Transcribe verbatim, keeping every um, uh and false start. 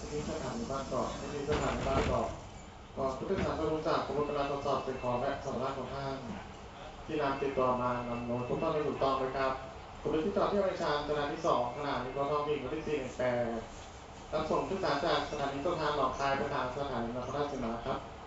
ที่สถานีบ้านเกาะที่สถานีบ้านเกาะก่อนผู้โดยสารจะลงจากขบวนเวลาทดสอบสิ่งของและสัมภาระของท่านที่นำติดตัวมานำโน้ตทุกท่านไปถูกต้องเลยครับคุณเป็นที่จอดที่บริการสถานีสองขนาดนี้ก็ต้องมีวันที่สี่หนึ่งแปดรับส่งผู้โดยสารจากสถานีต้นทางหนองคายไปทางสถานีนครราชสีมาครับ